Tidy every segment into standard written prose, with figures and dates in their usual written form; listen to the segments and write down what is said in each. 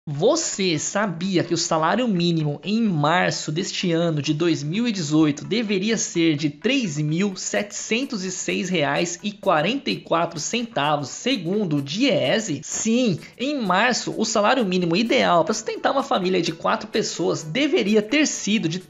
Você sabia que o salário mínimo em março deste ano de 2018 deveria ser de R$ 3.706,44, segundo o Diese? Sim, em março o salário mínimo ideal para sustentar uma família de 4 pessoas deveria ter sido de R$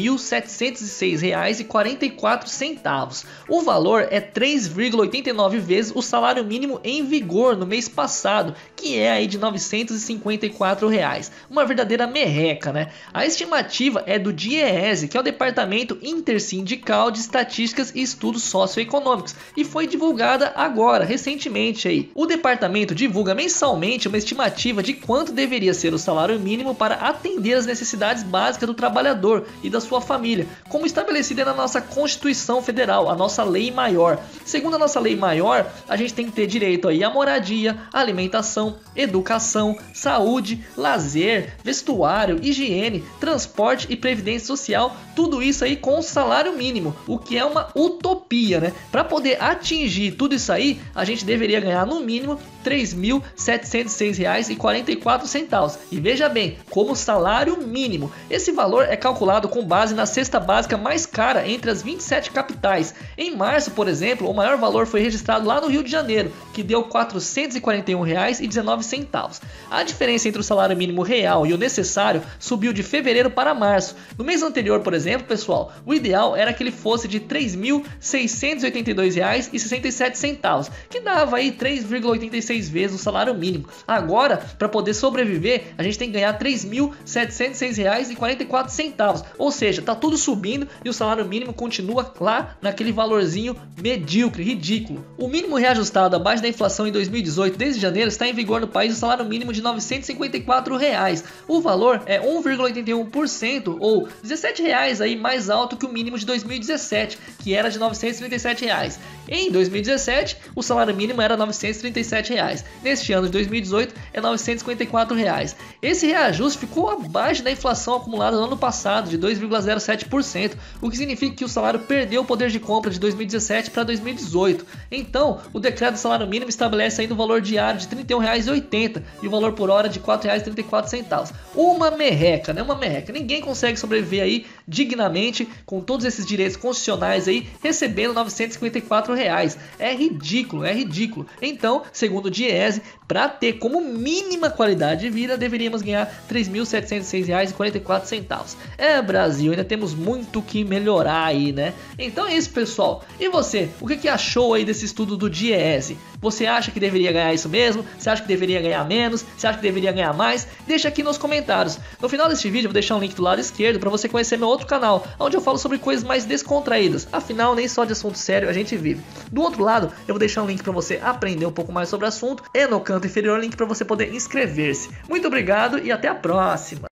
3.706,44. O valor é 3,89 vezes o salário mínimo em vigor no mês passado, que é aí de R$ 954. Uma verdadeira merreca, né? A estimativa é do DIEESE, que é o Departamento Intersindical de Estatísticas e Estudos Socioeconômicos, e foi divulgada agora, recentemente aí. O departamento divulga mensalmente uma estimativa de quanto deveria ser o salário mínimo para atender as necessidades básicas do trabalhador e da sua família, como estabelecida na nossa Constituição Federal, a nossa lei maior. Segundo a nossa lei maior, a gente tem que ter direito aí à moradia, alimentação, educação, saúde, lazer, vestuário, higiene, transporte e previdência social, tudo isso aí com o salário mínimo, o que é uma utopia, né? Para poder atingir tudo isso aí, a gente deveria ganhar no mínimo R$ 3.706,44. E veja bem, como salário mínimo. Esse valor é calculado com base na cesta básica mais cara entre as 27 capitais. Em março, por exemplo, o maior valor foi registrado lá no Rio de Janeiro, que deu R$ 441,19. A diferença entre o salário mínimo real e o necessário subiu de fevereiro para março. No mês anterior, por exemplo, pessoal, o ideal era que ele fosse de R$ 3.682,67, que dava aí 3,86 vezes o salário mínimo. Agora, para poder sobreviver, a gente tem que ganhar R$ 3.706,44. Ou seja, tá tudo subindo e o salário mínimo continua lá naquele valorzinho medíocre, ridículo. O mínimo reajustado abaixo da inflação em 2018, desde janeiro, está em vigor no país o salário mínimo de R$ 954. O valor é 1,81% ou R$ 17 aí mais alto que o mínimo de 2017, que era de R$ 937. Em 2017, o salário mínimo era R$ 937. Neste ano de 2018 é R$ 954. Esse reajuste ficou abaixo da inflação acumulada no ano passado, de 2,07%, o que significa que o salário perdeu o poder de compra de 2017 para 2018. Então, o decreto do salário mínimo estabelece ainda o valor diário de R$ 31,80 e o valor por hora de R$ 4,34. Uma merreca, né? Uma merreca. Ninguém consegue sobreviver aí dignamente com todos esses direitos constitucionais aí, recebendo R$ 954. É ridículo, é ridículo. Então, segundo o Diese, para ter como mínima qualidade de vida, deveríamos ganhar R$ 3.706,44. Brasil, ainda temos muito que melhorar aí, né? Então é isso, pessoal. E você, o que achou aí desse estudo do Diese? Você acha que deveria ganhar isso mesmo? Você acha que deveria ganhar menos? Você acha que deveria ganhar mais? Deixa aqui nos comentários. No final deste vídeo eu vou deixar um link do lado esquerdo para você conhecer meu outro canal, onde eu falo sobre coisas mais descontraídas. Afinal, nem só de assunto sério a gente vive. Do outro lado, eu vou deixar um link para você aprender um pouco mais sobre o assunto, e no canto inferior link para você poder inscrever-se. Muito obrigado e até a próxima!